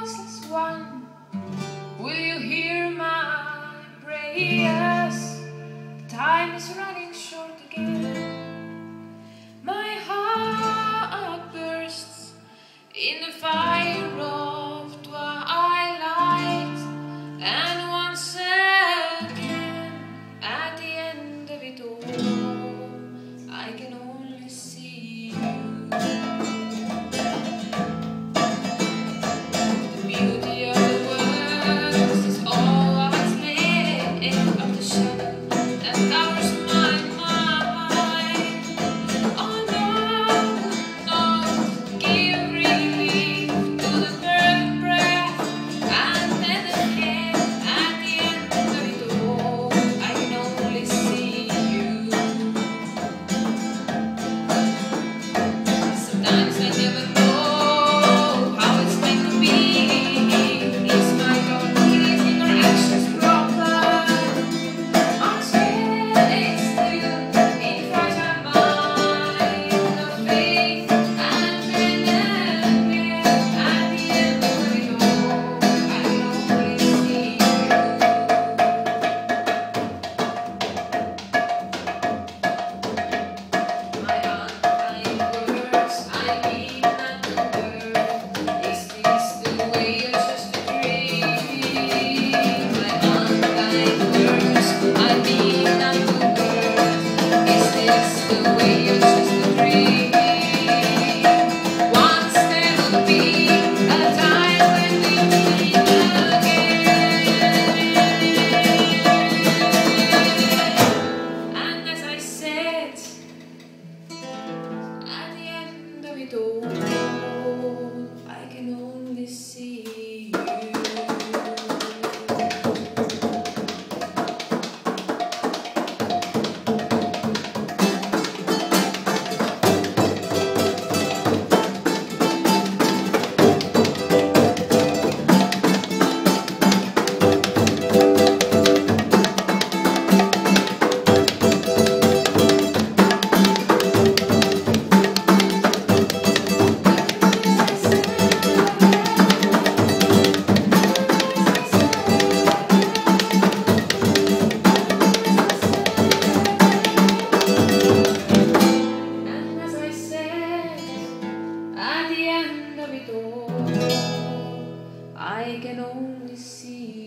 causeless one, will you hear my prayers? Time is running short again. My heart bursts in the fire of twilight, and once again, at the end of it all, I can only see you. The beauty of the world is all what's made of the shadow that covers my mind. Oh no, no, give relief to the burning breath, and then again, at the end of it all, I can only see you. Sometimes I never know how it's meant to be. Is my God pleasing or actions proper? I'm standing still in fragile mind of faith, and then again, at the end of it all, I can only see you. My unkind words, I mean not to hurt. Is this the way you're just a dream? My unkind words, I mean not to hurt. Is this the way you're just a dream? One step will be at a time when we meet again. And as I said, at the end of it all, I can only see you. And as I said, at the end of it all, I can only see